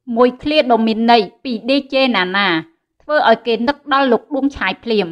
មួយឃ្លាដ៏មានន័យពី DJ ណាណាធ្វើឲ្យគេនឹកដល់លោកដួងឆាយភ្លាម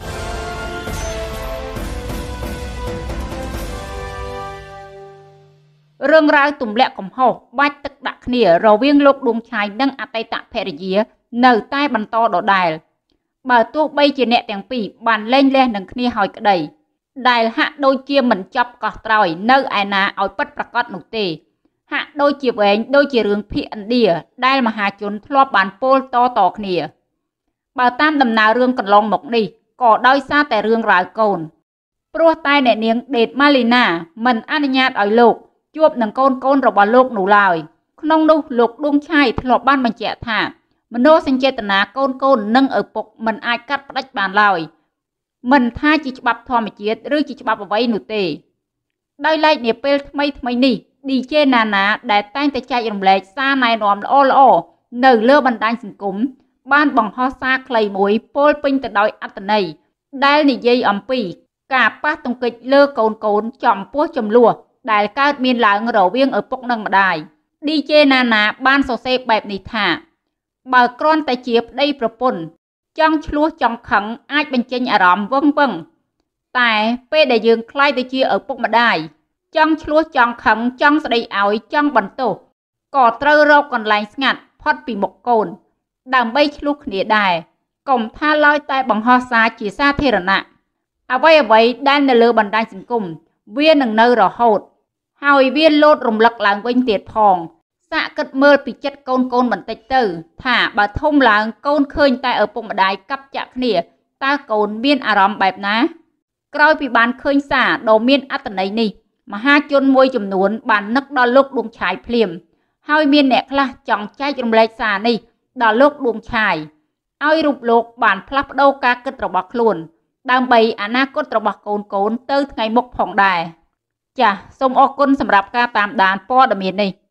រឿងរ៉ាវទម្លាក់កំហុសបាច់ទឹកដាក់គ្នារវាងលោកដួងឆាយនិងអតីតភរិយានៅតែបន្តដដែលបើទោះបីជាអ្នកទាំងពីរបានលែងលះនឹងគ្នាហើយក្តីដែលហាក់ដូចជាមិនចប់កោះត្រោយនៅឯណាឲ្យពិតប្រាកដនោះទេហាក់ដូចជាវែងដូចជារឿងភាគឥណ្ឌាដែលមហាជនធ្លាប់បានពោលតគ្នាបើតាមដំណើររឿងកន្លងមកនេះក៏ដោយសារតែរឿងរ៉ាវកូនព្រោះតែអ្នកនាងដេតម៉ាលីណាមិនអនុញ្ញាតឲ្យលោកជួបនឹងកូនរបស់លោកនោះឡើយក្នុងនោះលោកដួងឆាយធ្លាប់បានបញ្ជាក់ថាមនោសញ្ចេតនាកូននិងឪពុកមិនអាចកាត់ផ្តាច់បានឡើយមិនថាជាច្បាប់ធម្មជាតិឬជាច្បាប់អ្វីនោះទេដោយឡែកនាពេលថ្មីនេះ DJ ណាណាដែលតែងតែចែករំលែកសារណែនាំល្អនៅលើបណ្ដាញសង្គមបានបង្ហោះសារខ្លីមួយពោលពេញទៅដោយអត្ថន័យដែលនិយាយអំពីការប៉ះទង្គិចលើកូនចំពោះចំនួនដែលកើតមានឡើងរវាងឪពុកនិងម្ដាយ DJ ណាណាបានសរសេរបែបនេះថាបើគ្រាន់តែជាប្តីប្រពន្ធចង់ឆ្លោះចង់ខឹងអាចបញ្ចេញអារម្មណ៍វឹងតែពេលដែលយើងខ្លាយទៅជាឪពុកម្ដាយចង់ឆ្លោះចង់ខឹងចង់ស្ដីឲ្យចង់បន្ទោសក៏ត្រូវរកកន្លែងស្ងាត់ផុតពីមុខកូនដើម្បីឆ្លោះគ្នាដែរកុំថាឡើយតែបង្ហោះសារជាសាធារណៈអ្វីដែលនៅលើបណ្ដាញសង្គមវានឹងនៅរហូតហើយវាលោតរំលឹកឡើងវិញទៀតផងសាកគិតមើលពីចិត្តកូនបន្តិចទៅថាបើធំឡើងកូនឃើញតែឪពុកម្ដាយកាប់ចាក់គ្នាតើកូនមានអារម្មណ៍បែបណាក្រោយពីបានឃើញសារដ៏មានអត្ថន័យនេះមហាជនមួយចំនួនបាននឹកដល់លោកដួងឆាយភ្លាមហើយមានអ្នកខ្លះចង់ចែករំលែកសារនេះដល់លោកដួងឆាយឲ្យរូបលោកបានផ្លាស់ប្ដូរការគិតរបស់ខ្លួនដើម្បីអនាគតរបស់កូនទៅថ្ងៃមុខផងដែរចាសសូមអរគុណសម្រាប់ការតាមដានព័ត៌មាននេះ